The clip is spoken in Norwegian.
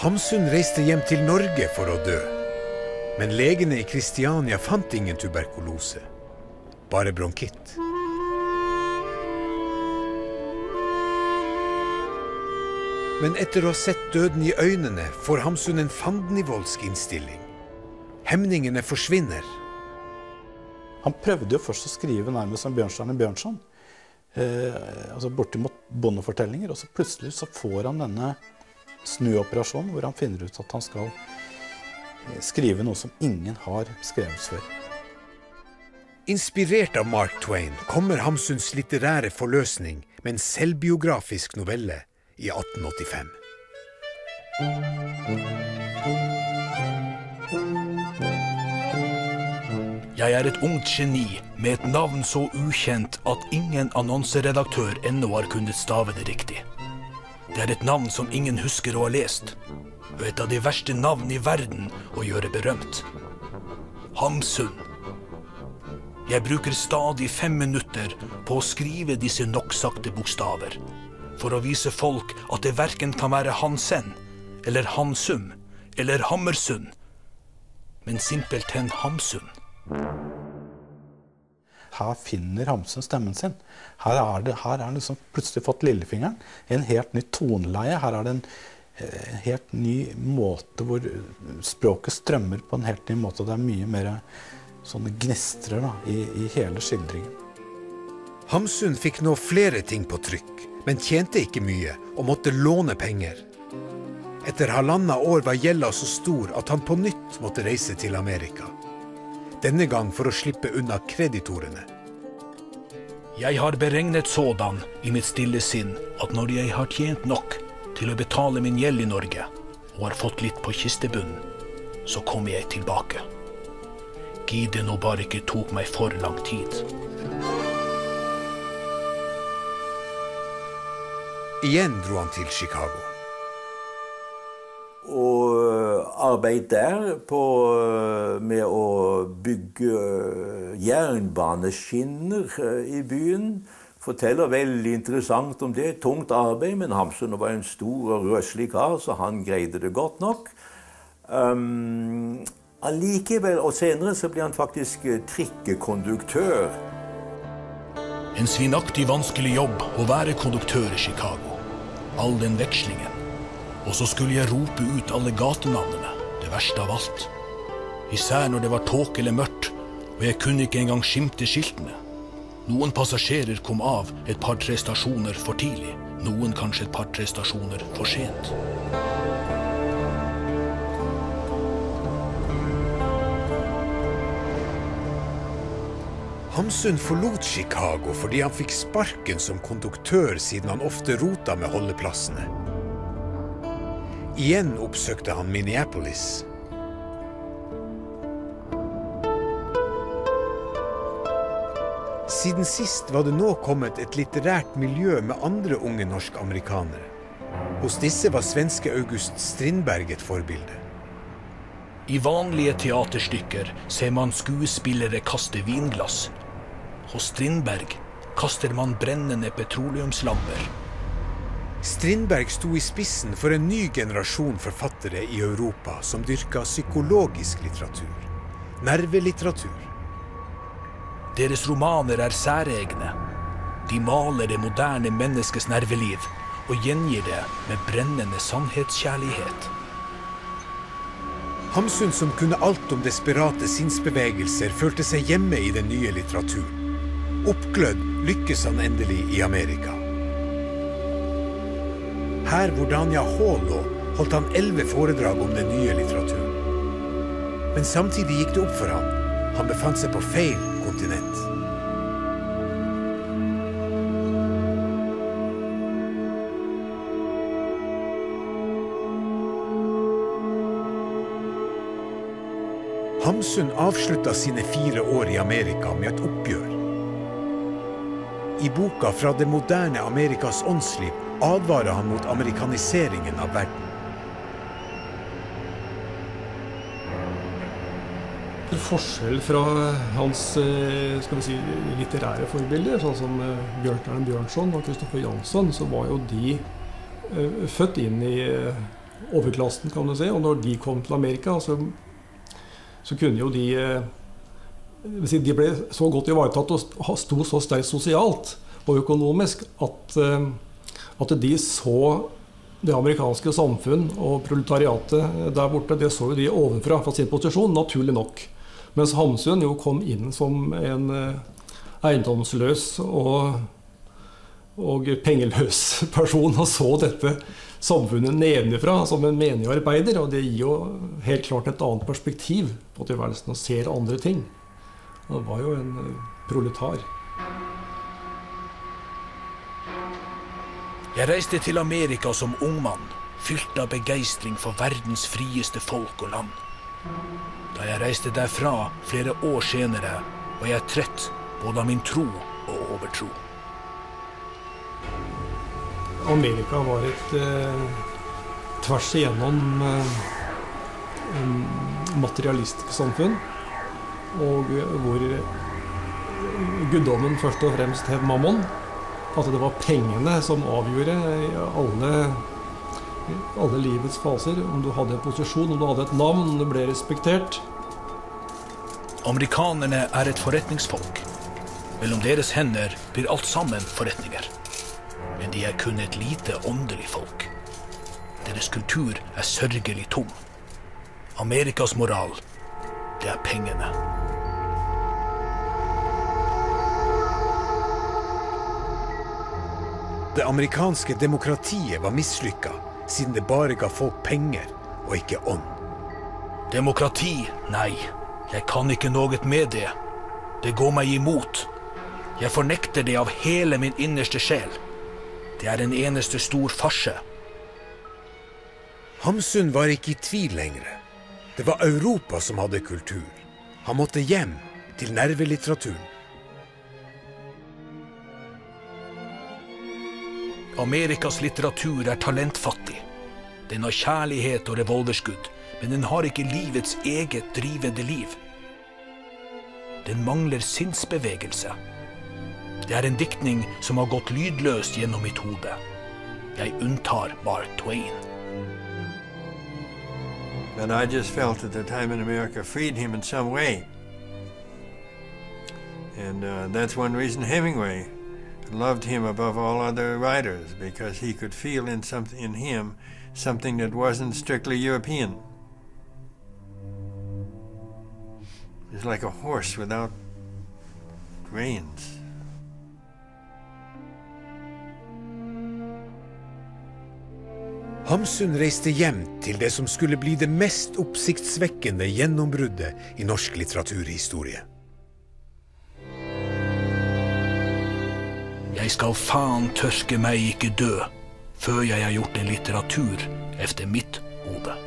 Hamsun reiste hjem til Norge for å dø. Men legene i Kristiania fant ingen tuberkulose. Bare bronkitt. Men etter å ha sett døden i øynene, får Hamsun en fandenivoldsk innstilling. Hemningene forsvinner. Han prøvde jo først å skrive nærmest som Bjørnstjerne Bjørnson. Altså bortimot bondefortellinger, og så plutselig så får han denne snuoperasjonen, hvor han finner ut at han skal skrive noe som ingen har skrevet før. Inspirert av Mark Twain kommer Hamsuns litterære forløsning med en selvbiografisk novelle i 1885. Jeg er et ungt geni med et navn så ukjent at ingen annonseredaktør ennå har kunnet stave det riktig. Det er et navn som ingen husker å ha lest, og et av de verste navn i verden å gjøre berømt. Hamsun. Jeg bruker stadig 5 minutter på å skrive disse noksagte bokstaver, for å vise folk at det hverken kan være Hansen, eller Hansum, eller Hammersund, men simpelthen Hamsun. Her finner Hamsun stemmen sin. Her er han liksom plutselig fått lillefingeren, en helt ny toneleie. Her er det en helt ny måte hvor språket strømmer på en helt ny måte. Det er mye mer sånne gnistrer i hele skildringen. Hamsun fikk nå flere ting på trykk, men tjente ikke mye og måtte låne penger. Etter 1,5 år var gjelda så stor at han på nytt måtte reise til Amerika. Denne gang for å slippe unna kreditorene. Jeg har beregnet sådan i mitt stille sinn at når jeg har tjent nok til å betale min gjeld i Norge og har fått litt på kistebunnen, så kommer jeg tilbake. Gid det nå bare ikke tok meg for lang tid. Igjen dro han til Chicago. Og arbeid der med å bygge jernbaneskinner i byen. Forteller veldig interessant om det. Tungt arbeid, men Hamsun var en stor og røslig kar, så han greide det godt nok. Allikevel, og senere så ble han faktisk trikkekonduktør. En svinaktig vanskelig jobb å være konduktør i Chicago. All den vekslingen. Og så skulle jeg rope ut alle gatenavnene, det verste av alt. Især når det var tåke eller mørkt, og jeg kunne ikke engang skimte skiltene. Noen passasjerer kom av et par-tre stasjoner for tidlig, noen kanskje et par-tre stasjoner for sent. Hamsun forlot Chicago fordi han fikk sparken som konduktør siden han ofte rota med holdeplassene. Igjen oppsøkte han Minneapolis. Siden sist var det nå kommet et litterært miljø med andre unge norsk-amerikanere. Hos disse var svenske August Strindberg et forbilde. I vanlige teaterstykker ser man skuespillere kaste vinglass. Hos Strindberg kaster man brennende petroleumslamper. Strindberg sto i spissen for en ny generasjon forfattere i Europa som dyrka psykologisk litteratur, nervelitteratur. Deres romaner er særegne. De maler det moderne menneskes nerveliv og gjengir det med brennende sannhetskjærlighet. Hamsun, som kunne alt om desperate sinnsbevegelser, følte seg hjemme i den nye litteraturen. Oppglødd lykkes han endelig i Amerika. Her hvor Dania Hall lå, holdt han 11 foredrag om den nye litteraturen. Men samtidig gikk det opp for ham. Han befant seg på feil kontinent. Hamsun avsluttet sine 4 år i Amerika med et oppgjør. I boka Fra det moderne Amerikas åndsliv advarer han mot amerikaniseringen av verden. Til forskjell fra hans skal vi si, litterære forbilder, sånn som Bjørnstjerne Bjørnson og Kristoffer Jansson, så var jo de født inn i overklassen, kan du si. Og når de kom til Amerika, så kunne jo de ble så godt ivaretatt og sto så sterkt sosialt og økonomisk at de så det amerikanske samfunn og proletariatet der borte, det så jo de ovenfra fra sin posisjon, naturlig nok. Mens Hamsun jo kom inn som en eiendomsløs og pengeløs person og så dette samfunnet nedenifra som en menig arbeider, og det gir jo helt klart et annet perspektiv på tilværelsen og ser andre ting. Han var jo en proletar. Jeg reiste til Amerika som ung mann, fylt av begeistring for verdens frieste folk og land. Da jeg reiste derfra flere år senere, var jeg trett både av min tro og overtro. Amerika var et tvers igjennom materialistisk samfunn, og hvor guddommen først og fremst het Mammon. At det var pengene som avgjorde alle livets faser. Om du hadde en posisjon, om du hadde et navn, om du ble respektert. Amerikanerne er et forretningsfolk. Mellom deres hender blir alt sammen forretninger. Men de er kun et lite åndelig folk. Deres kultur er sørgelig tom. Amerikas moral, det er pengene. Det amerikanske demokratiet var mislykket, siden det bare ga folk penger og ikke ånd. Demokrati? Nei, jeg kan ikke noe med det. Det går meg imot. Jeg fornekter det av hele min innerste sjel. Det er en eneste stor farse. Hamsun var ikke i tvil lenger. Det var Europa som hadde kultur. Han måtte hjem til nervelitteraturen. Amerikas litteratur er talentfattig. Den har kjærlighet og revolverskudd, men den har ikke livets eget drivende liv. Den mangler sinnsbevegelse. Det er en diktning som har gått lydløst gjennom mitt hode. Jeg unntar Mark Twain. But I just felt at the time in America freed him in some way. And that's one reason Hemingway loved him above all other writers, because he could feel in him something that wasn't strictly European. It's like a horse without reins. Hamsun reiste hjem til det som skulle bli det mest oppsiktsvekkende gjennombruddet i norsk litteraturhistorie. Jeg skal faen tørke meg ikke dø, før jeg har gjort en litteratur efter mitt hode.